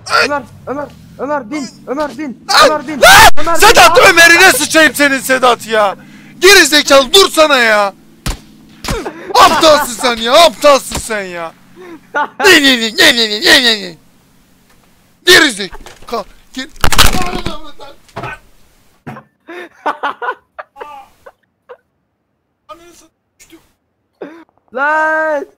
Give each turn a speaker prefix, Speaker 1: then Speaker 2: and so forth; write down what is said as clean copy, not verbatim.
Speaker 1: Ömer bin. Ömer bin.
Speaker 2: Sedat Ömer'ine sıçayım senin Sedat ya. Geri zekalı dursana ya. Aptalsın sen ya, aptalsın sen ya. Ne. Geri zekalı. Geri.
Speaker 1: Lan.